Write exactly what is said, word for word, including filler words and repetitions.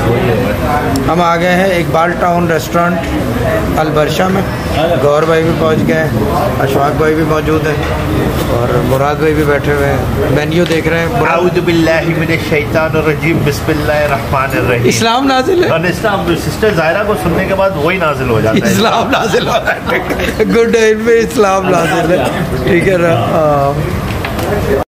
हम आ गए हैं इकबाल टाउन रेस्टोरेंट अलबरशा में। गौर भाई भी पहुंच गए, अशफाक भाई भी मौजूद है और मुराद भाई भी बैठे हुए हैं, मेन्यू देख रहे हैं। आऊज़ु बिल्लाहि मिनश शैतानिर्रजीम, बिस्मिल्लाहिर रहमानिर रहीम। इस्लाम नाजिल है। और इस्लाम सिस्टर जायरा को सुनने के बाद वही नाजिल हो जाता है। इस्लाम नाजिल हो रहा है। गुड डे इनमें इस्लाम नाजिल है। ठीक है ना।